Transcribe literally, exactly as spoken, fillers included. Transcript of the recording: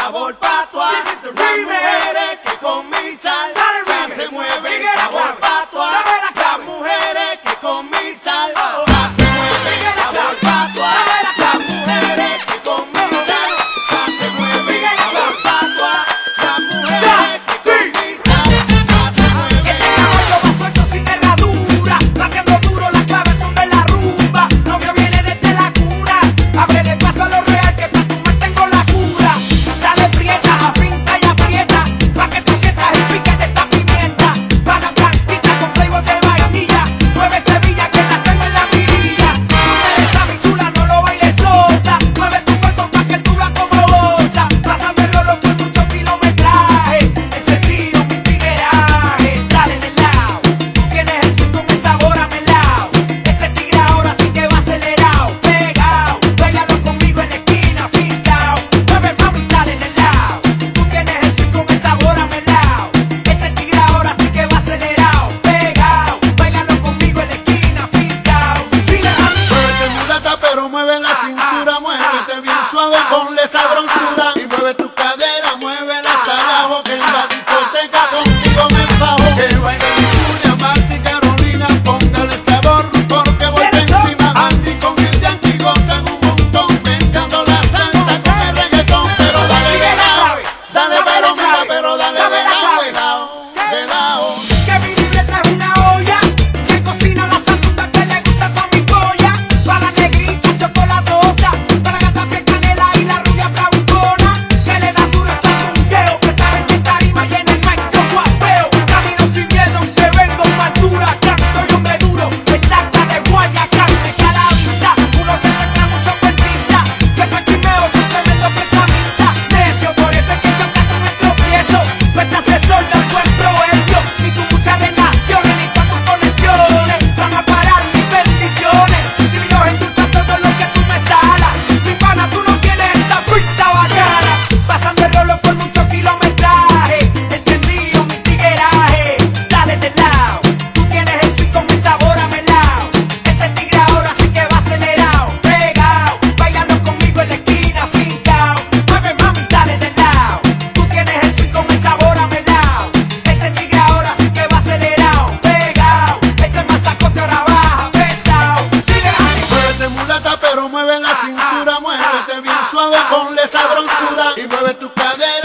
sabor patua. Las mujeres que con mi salsa se mueven, sabor patua. Las mujeres que con mi salsa se mueven, sabor patua. Las mujeres que con mi salsa se mueven, sabor patua. Las mujeres que con mi salsa se mueven. Este caballo va suelto sin herradura, batiendo duro, las claves son de la rumba. Lo que viene desde la cura, ábrele paso a lo real que pa' tu mal tengo la cura. Dale prieta, afinta y aprieta, pa' que tú sientas el pique de esta pimienta. Pa' la blanquita con flavor de vainilla, mueve Sevilla que la tengo en la mirilla. Tú eres esa mi chula, no lo bailes sosa, mueve tu cuerpo pa' que tú veas como goza. Pásame el rolo por mucho kilometraje, encendido mi tigueraje. Dale del lado, tú tienes el swing con el sabor a melao. Este tigre ahora sí que va acelerado, pegao, bailalo conmigo en la esquina, fincao. Mueve mami, dale del lado, tú tienes el swing con el sabor a melao. Este tigre ahora sí que va acelerado, pegao, bailalo conmigo en la esquina, fincao. Dile a mí. Muévete mulata, pero mueve la cintura, muévete bien suave, ponle sabrosura. Y mueve tu cadera, muévela hasta abajo, que en la discoteca contigo me enfajo. Que baile mi Julia, Marta y Carolina, póngale sabor, porque voy por encima. Andy con el Yankee gozan un montón, mezclando la salsa con el reggaetón. Pero dale de lado, dale pero mira, pero dale de lado, de lado, de lado. Que mi libreta es una olla, que cocina la salsa que le gusta a toda mi polla. Pa' la negrita chocolatosa, pa' la gata piel canela y la rubia bravucona, que le da duro ese congueo, que saben que tarima y en el mic yo guapeo. Camino sin miedo aunque vengo más dura, acá soy hombre duro, estaca de Guayacán. Es que a la vista uno se encuentra mucho cuentista, que pa' chimeo soy tremendo prestamista. Necio, por eso es que yo canto me tropiezo, nuestra asesor da un buen proverbio, y tu muchas relaciones ni pa' tus conexiones van a parar mis bendiciones. Si yo endulzo todo lo que tú me salas, mi pana tú no tienes esta pinta bacana. Pasando el rolo por mucho kilometraje, encendido mi tigueraje. Dale del lado, tú tienes el swing con mi sabor a melao. Este tigre ahora sí que va acelerado, pegao, bailalo conmigo en la esquina, fincao. Mueve mami, dale del lado, tú tienes el swing con el sabor a melao. Este tigre ahora sí que va acelerado, pegao, este masacote ahora baja, pesao. Dile a mí. Muévete mulata, pero mueve la cintura, muévete bien suave, ponle sabrosura. Y mueve tu cadera.